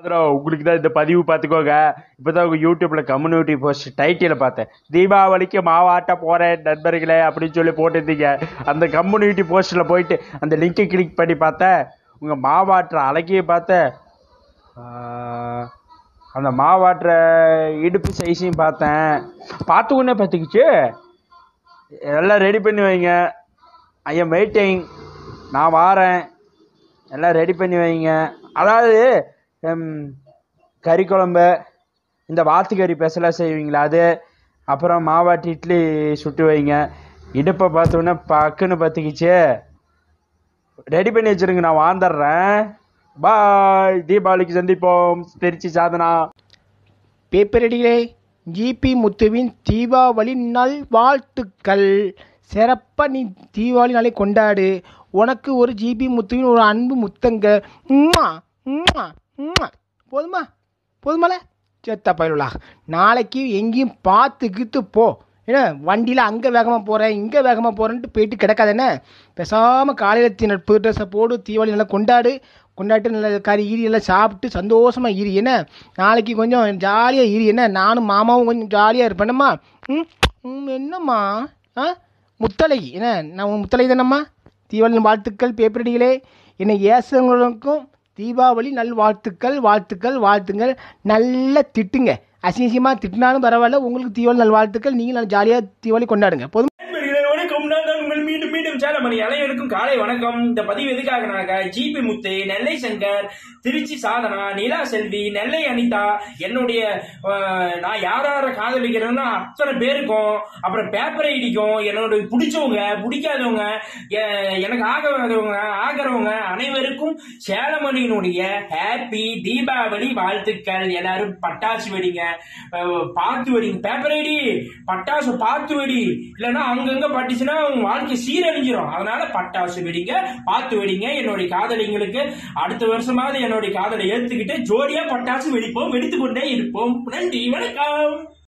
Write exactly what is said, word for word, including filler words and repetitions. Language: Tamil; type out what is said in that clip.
உங்களுக்கு தான் இந்த பதிவு பார்த்துக்கோங்க. இப்போதான் உங்க யூடியூப்ல கம்யூனிட்டி போஸ்ட் டைட்டில பார்த்தேன், தீபாவளிக்கு மாவாட்ட போறேன் நண்பர்களே அப்படின்னு சொல்லி போட்டிருந்தீங்க. அந்த கம்யூனிட்டி போஸ்ட்ல போயிட்டு அந்த லிங்கை கிளிக் பண்ணி பார்த்தேன், உங்க மாவாட்டுற அழகிய பார்த்தேன், அந்த மாவாட்டுற இடுப்பு சைஸையும் பார்த்தேன். பார்த்து உடனே பார்த்துக்கிச்சு, எல்லாம் ரெடி பண்ணி வைங்க, ஐ எம் வெயிட்டிங், நான் வாரேன், எல்லாம் ரெடி பண்ணி வைங்க. அதாவது கறி குழம்பு, இந்த வாத்துக்கறி பெசலாக செய்வீங்களா அது, அப்புறம் மாவாட்டி இட்லி சுட்டு வைங்க. இடுப்பை பார்த்தோன்னே பக்குன்னு பார்த்துக்கிச்சு, ரெடி பண்ணி வச்சுருங்க, நான் வாழ்ந்துடுறேன். பாய், தீபாவளிக்கு சந்திப்போம். திருச்சி சாதனா. பேப்பரடிகளே, ஜிபி முத்துவின் தீபாவளி நல் வாழ்த்துக்கள். சிறப்பாக நீ தீபாவளி நாளை கொண்டாடு. உனக்கு ஒரு ஜிபி முத்துவின் ஒரு அன்பு முத்தங்க. போதுமா போதுமால சேத்தா பயிலுலா. நாளைக்கு எங்கேயும் பார்த்து கித்து போ. ஏன்னா வண்டியில் அங்கே வேகமாக போகிறேன் இங்கே வேகமாக போகிறேன்ட்டு போயிட்டு கிடக்காதுன்னு பேசாமல் காலையில் தீ புது ட்ரெஸ்ஸை போடு, தீபாவளி நல்லா கொண்டாடு. கொண்டாட்டு நல்ல கறி ஈரி எல்லாம் சாப்பிட்டு சந்தோஷமாக ஈரி. என்ன நாளைக்கு கொஞ்சம் ஜாலியாக ஈரி. என்ன நானும் மாமாவும் கொஞ்சம் ஜாலியாக இருப்பேனம்மா. ம் என்னம்மா ஆ முத்தலை, என்ன நான் உன் முத்தலை தானம்மா. தீபாவளி வாழ்த்துக்கள். பேப்பரடிகளே, என்னை ஏசுங்களுக்கும் தீபாவளி நல் வாழ்த்துக்கள் வாழ்த்துக்கள் வாழ்த்துங்கள். நல்லா திட்டுங்க, அசிங்கமாக திட்டினாலும் பரவாயில்ல, உங்களுக்கு தீபாவளி நல் வாழ்த்துக்கள். நீங்கள் நல்லா ஜாலியாக தீபாவளி கொண்டாடுங்க. போதும். வணக்கம், நான் தான் உங்கள் மீண்டும் மீண்டும் சேலமணி. அனைவருக்கும் காலை வணக்கம். இந்த பதிவு எதுக்காகனாக்க, ஜிபி முத்து, நெல்லை சங்கர், திருச்சி சாதனா, நிலா செல்வி, நெல்லை அனிதா, என்னுடைய நான் யார் யார காதலிக்கிறேன்னா அத்தனை பேருக்கும், அப்புறம் பேப்பர் ஐடிக்கும், என்னோட பிடிச்சவங்க பிடிக்காதவங்க, எனக்கு ஆகாதவங்க ஆகிறவங்க அனைவருக்கும் சேலமணியினுடைய ஹாப்பி தீபாவளி வாழ்த்துக்கள். எல்லாரும் பட்டாசு வெடிங்க, பார்த்து வெடிங்க. பேப்பர் ஐடி பட்டாசு பார்த்து வெடி, இல்லைன்னா அங்கங்க பட்டுச்சுன்னா உங்க வாழ்க்கை சீரழிஞ்சிரும். அதனால பட்டாசு வெடிங்க, பார்த்து வெடிங்க. என்னுடைய காதலிங்களுக்கு அடுத்த வருஷமாவது என்னுடைய காதலை ஏத்துக்கிட்டு ஜோடியா பட்டாசு வெடிப்போம், வெடித்து கொண்டே இருப்போம். நன்றி, வணக்கம்.